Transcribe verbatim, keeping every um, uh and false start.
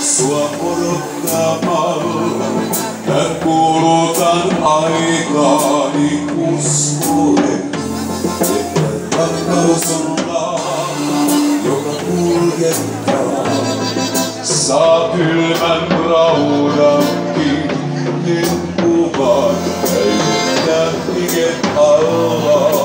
sua odottamalla. Mä kulutan aikaani uskoen, että rakkaus on laava, joka kuljettaa. Saa kylmän raudan kiinni kuvan, näyttää hiken alla.